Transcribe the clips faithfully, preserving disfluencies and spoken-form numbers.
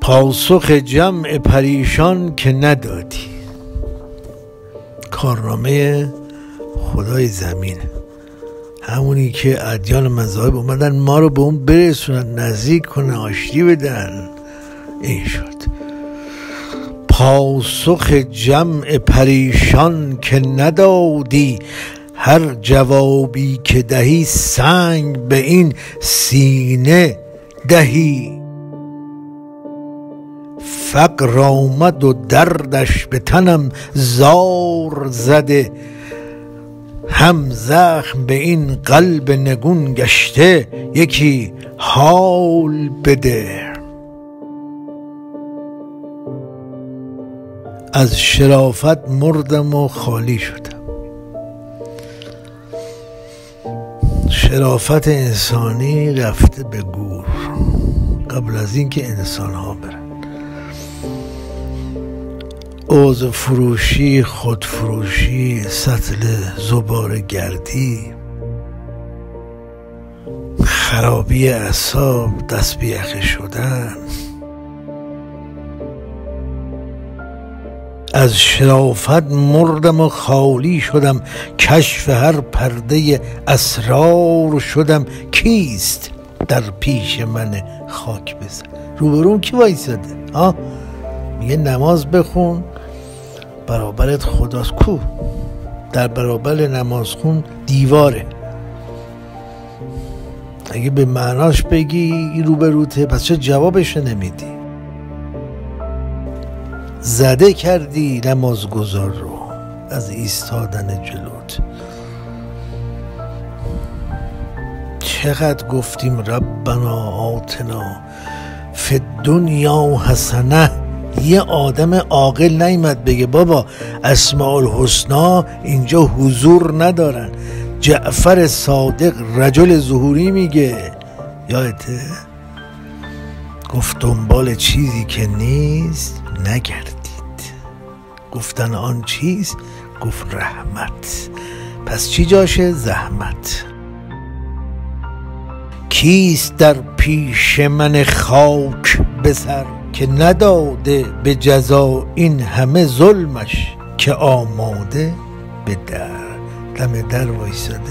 پاسخ جمع پریشان که ندادی. کارنامه خدای زمین، همونی که ادیان و مذاهب اومدن ما رو به اون برسونن، نزدیک کنن، آشتی بدن. این شد پاسخ جمع پریشان که ندادی. هر جوابی که دهی سنگ به این سینه دهی. فقر آمد و دردش به تنم زار زده. هم زخم به این قلب نگون گشته. یکی حال بده. از شرافت مردم و خالی شدم. شرافت انسانی رفته به گور قبل از اینکه انسان ها برن. عوض فروشی، خودفروشی، سطل زباله گردی، خرابی اعصاب، دست به یخه شدن. از شرافت مردم و خالی شدم. کشف هر پرده اسرار شدم. کیست در پیش من خاک بزن؟ روبروم کی وایساده؟ ها میگه نماز بخون برابرت خداست. کو در برابر نماز خون دیواره. اگه به معناش بگی روبروته، پس چه جوابش نمیدی؟ زده کردی نمازگزار رو از ایستادن جلوت. چقدر گفتیم ربنا آتنا فی الدنیا حسنه. یه آدم عاقل نیامد بگه بابا اسماء الحسنا اینجا حضور ندارن. جعفر صادق رجل ظهوری میگه، یادته؟ گفت دنبال چیزی که نیست نگردید. گفتن آن چیز، گفت رحمت. پس چی جاشه؟ زحمت. کیست در پیش من خاک به سر که نداده به جزا این همه ظلمش که آماده به در. دم در وایساده.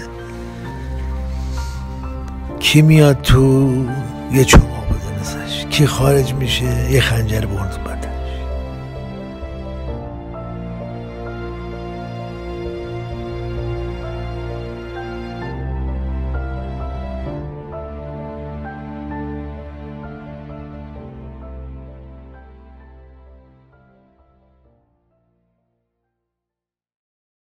کی میاد تو؟ یه چوبا بزنسش. کی خارج میشه؟ یه خنجر برد بده.